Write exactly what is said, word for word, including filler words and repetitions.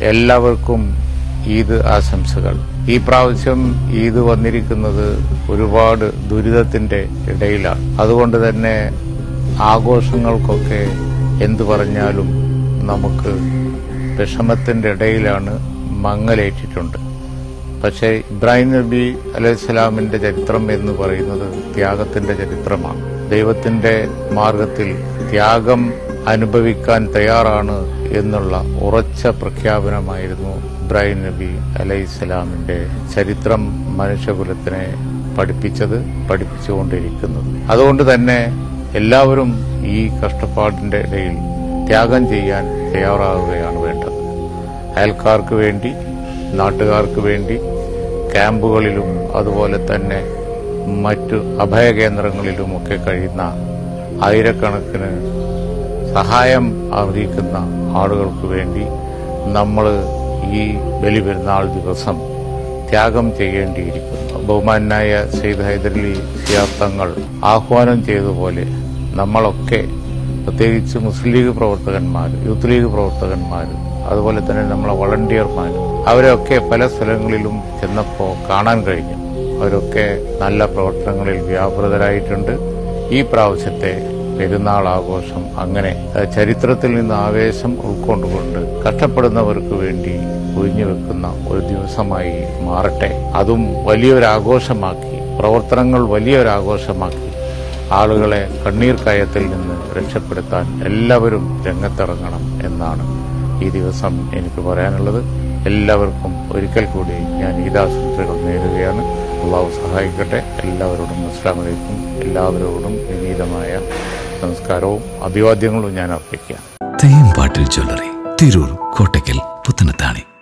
എല്ലാവർക്കും ഈദ് ആശംസകൾ. ഈ പ്രാവശ്യം ഈദ് വന്നിരിക്കുന്നത് ഒരുപാട് ദുരിതത്തിന്റെ ഇടയിലാണ്. അതുകൊണ്ട് തന്നെ ആഘോഷങ്ങൾക്കൊക്കെ എന്തു പറഞ്ഞാലും നമുക്ക് വിഷമത്തിന്റെ ഇടയിലാണ് മങ്ങലേറ്റിട്ടുണ്ട്. പക്ഷേ ഇബ്രാഹിം നബി അലൈഹിസ്സലാമിന്റെ ചരിത്രം എന്ന് പറയുന്നത് ത്യാഗത്തിന്റെ ചരിത്രമാണ്. ദൈവത്തിന്റെ മാർഗത്തിൽ ത്യാഗം അനുഭവിക്കാൻ തയ്യാറാണ് എന്നുള്ള ഉറച്ച പ്രഖ്യാപനമായിരുന്നു ഇബ്രാഹിം നബി അലൈഹിസ്സലാമിന്റെ ചരിത്രം മനുഷ്യകുലത്തിനെ പഠിപ്പിച്ചത്, പഠിപ്പിച്ചുകൊണ്ടിരിക്കുന്നത്. അതുകൊണ്ട് തന്നെ എല്ലാവരും ഈ കഷ്ടപ്പാടിന്റെ ഇടയിൽ ത്യാഗം ചെയ്യാൻ തയ്യാറാവുകയാണ് വേണ്ടത്. അയൽക്കാർക്ക് വേണ്ടി, നാട്ടുകാർക്ക് വേണ്ടി, ക്യാമ്പുകളിലും അതുപോലെ തന്നെ മറ്റു അഭയകേന്ദ്രങ്ങളിലുമൊക്കെ കഴിയുന്ന ആയിരക്കണക്കിന് സഹായം അർഹിക്കുന്ന ആളുകൾക്ക് വേണ്ടി നമ്മൾ ഈ ബലിപെരുന്നാൾ ദിവസം ത്യാഗം ചെയ്യേണ്ടിയിരിക്കുന്നു. ബഹുമാനായ സയ്യിദ് ഹൈദരലി ശിഹാബ് തങ്ങൾ ആഹ്വാനം ചെയ്തതുപോലെ നമ്മളൊക്കെ, പ്രത്യേകിച്ച് മുസ്ലിം ലീഗ് പ്രവർത്തകന്മാർ, യൂത്ത് ലീഗ് പ്രവർത്തകന്മാർ, അതുപോലെ തന്നെ നമ്മളെ വളണ്ടിയർമാർ, അവരൊക്കെ പല സ്ഥലങ്ങളിലും ചെന്നപ്പോൾ കാണാൻ കഴിഞ്ഞു. അവരൊക്കെ നല്ല പ്രവർത്തനങ്ങളിൽ വ്യാപൃതരായിട്ടുണ്ട്. ഈ പ്രാവശ്യത്തെ പെരുന്നാൾ ആഘോഷം അങ്ങനെ ചരിത്രത്തിൽ നിന്ന് ആവേശം ഉൾക്കൊണ്ടുകൊണ്ട് കഷ്ടപ്പെടുന്നവർക്ക് വേണ്ടി ഒഴിഞ്ഞുവെക്കുന്ന ഒരു ദിവസമായി മാറട്ടെ. അതും വലിയൊരാഘോഷമാക്കി, പ്രവർത്തനങ്ങൾ വലിയൊരാഘോഷമാക്കി ആളുകളെ കണ്ണീർ കയത്തിൽ നിന്ന് രക്ഷപ്പെടുത്താൻ എല്ലാവരും രംഗത്തിറങ്ങണം എന്നാണ് ഈ ദിവസം എനിക്ക് പറയാനുള്ളത്. എല്ലാവർക്കും ഒരിക്കൽ കൂടി ഞാൻ ഈദാശംസകൾ നേരുകയാണ്. അള്ളാഹു സഹായിക്കട്ടെ. എല്ലാവരോടും അസ്സലാമു അലൈക്കും. എല്ലാവരോടും വിനീതമായ നമസ്കാരവും അഭിവാദ്യങ്ങളും ഞാൻ അർപ്പിക്കാം. തേമ്പാട്ടിൽ ജ്വല്ലറി, തിരൂർ, കോട്ടയ്ക്കൽ, പുത്തനത്താണി.